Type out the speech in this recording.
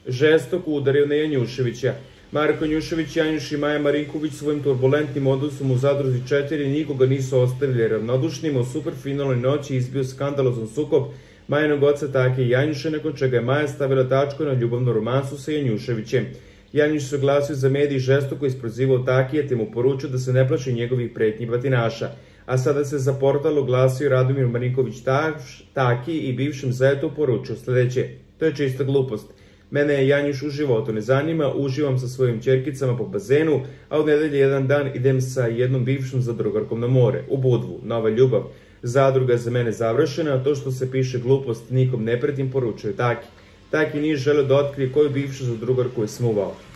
žestoko udario na Janjuševića. Marko Janjušević, Janjuš i Maja Marinković svojim turbulentnim odnosom u Zadruzi 4 nikoga nisu ostavili ravnodušnim. U superfinalnoj noći izbio skandalozan sukob Majinog oca Take i Janjuša, nakon čega je Maja stavila tačku na ljubavnu romansu sa Janjuševićem. Janjuš se oglasio za medij žestoko isprozivao Takija te mu poručio da se ne plaši njegovih pretnji batinaša. A sada se za portal oglasio Radomir Marinković Taki i bivšem zetu poručio sledeće: to je čista glupost. Mene je Janjuš u životu ne zanima, uživam sa svojim ćerkicama po bazenu, a od nedelje jedan dan idem sa jednom bivšom zadrugarkom na more, u Budvu, nova ljubav. Zadruga je za mene završena, a to što se piše glupost nikom ne pretim, poručuje Taki. Taki nije želeo da otkrije koju bivšu zadrugarku je smuvao.